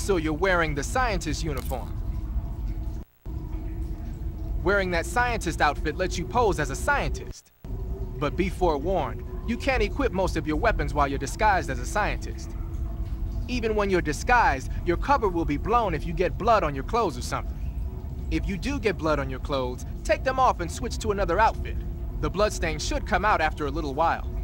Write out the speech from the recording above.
So you're wearing the scientist uniform. Wearing that scientist outfit lets you pose as a scientist. But be forewarned, you can't equip most of your weapons while you're disguised as a scientist. Even when you're disguised, your cover will be blown if you get blood on your clothes or something. If you do get blood on your clothes, take them off and switch to another outfit. The bloodstain should come out after a little while.